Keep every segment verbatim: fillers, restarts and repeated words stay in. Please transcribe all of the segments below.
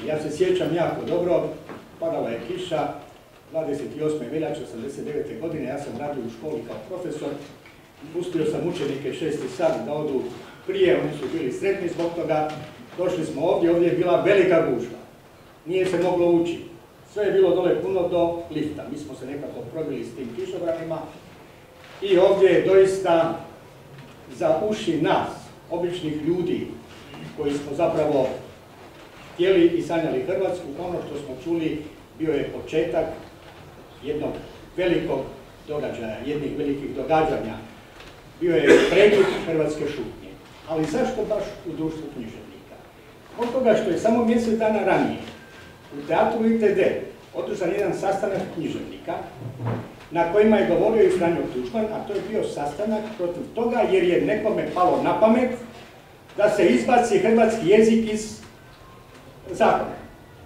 Ja se sjećam jako dobro, padala je kiša, dvadeset osme veljače osamdeset devete godine, ja sam radio u školi kao profesor, pustio sam učenike šesti sat da odu prije, oni su bili sretni zbog toga, došli smo ovdje, ovdje je bila velika gužva, nije se moglo ući, sve je bilo dole puno do lifta, mi smo se nekako probili s tim kišobranima i ovdje je doista za uši nas, običnih ljudi, koji smo zapravo htjeli i sanjali Hrvatsku, ono što smo čuli bio je početak jednog velikog događaja, jednih velikih događanja. Bio je prekid hrvatske šutnje. Ali zašto baš u društvu književnika? Od toga što je samo mjesec dana ranije u teatru I T D održan jedan sastanak književnika na kojima je govorio i Franjo Tuđman, a to je bio sastanak protiv toga jer je nekome palo na pamet da se izbaci hrvatski jezik iz zakona.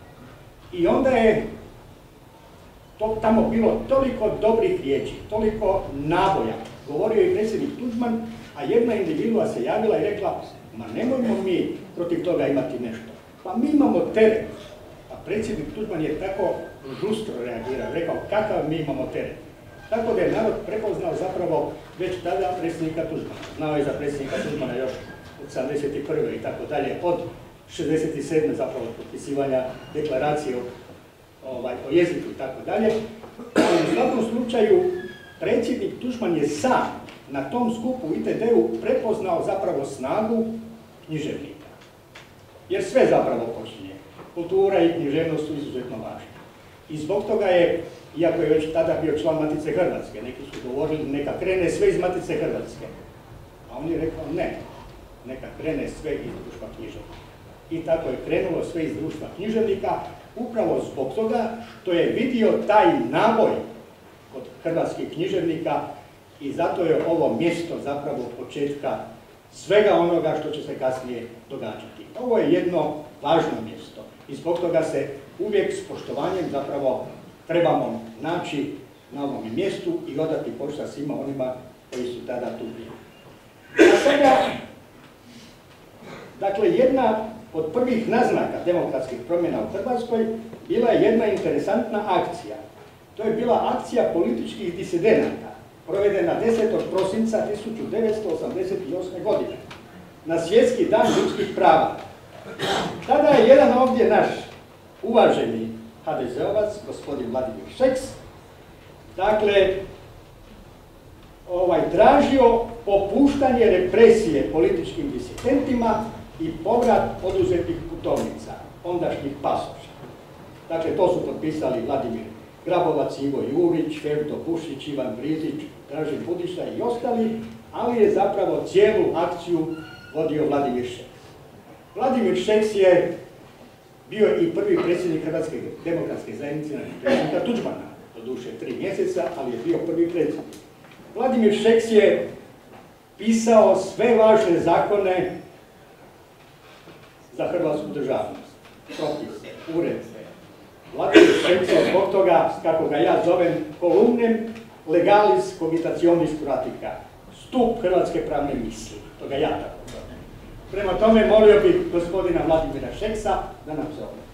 I onda je to tamo bilo toliko dobrih riječi, toliko naboja. Govorio je predsjednik Tuđman, a jedna individua se javila i rekla, ma nemojmo mi protiv toga imati nešto. Pa mi imamo teret. A predsjednik Tuđman je tako žustro reagirao, rekao, kakav mi imamo teret. Tako da je narod prepoznao zapravo već tada predsjednika Tuđmana. Znao je za predsjednika Tuđmana još od sedamdeset prve i tako dalje, od šezdeset sedme zapravo potpisivanja deklaracije o, ovaj, o jeziku i tako dalje. Ali u svakom slučaju predsjednik Tuđman je sam na tom skupu u I T D-u prepoznao zapravo snagu književnika. Jer sve zapravo počinje. Kultura i književnost su izuzetno važne. I zbog toga je, iako je već tada bio član Matice Hrvatske, neki su govorili neka krene sve iz Matice Hrvatske. A on je rekao ne, neka krene sve iz društva književnika. I tako je krenulo sve iz društva književnika, upravo zbog toga što je vidio taj naboj kod hrvatskih književnika i zato je ovo mjesto zapravo početka svega onoga što će se kasnije događati. Ovo je jedno važno mjesto i zbog toga se uvijek s poštovanjem zapravo trebamo naći na ovom mjestu i odati počast svima onima koji su tada tu bili. A sada, dakle, jedna od prvih naznaka demokratskih promjena u Hrvatskoj bila je jedna interesantna akcija. To je bila akcija političkih disidenata, provedena desetog prosinca tisuću devetsto osamdeset osme. godine, na Svjetski dan ljudskih prava. Tada je jedan ovdje naš uvaženi ha de zeovac, gospodin Vladimir Šeks, dakle, ovaj, tražio popuštanje represije političkim disidentima i povrat oduzetih putovnica, ondašnjih pasoša. Dakle, to su potpisali Vladimir Grabovac, Ivo Jurić, Ferdo Pušić, Ivan Brizić, Dražen Budiša i ostali, ali je zapravo cijelu akciju vodio Vladimir Šeks. Vladimir Šeks je bio i prvi predsjednik Hrvatske demokratske zajednice nakon predsjednika Tuđmana, doduše tri mjeseca, ali je bio prvi predsjednik. Vladimir Šeks je pisao sve važne zakone za hrvatsku državnost, propise, uredbe. Vladimir Šeks je zbog toga, kako ga ja zovem, kolumnem legalis cogitationis pratica, stup hrvatske pravne misli. To ga ja tako zovem. Prema tome molio bih gospodina Vladimira Šeksa da nam se obrati.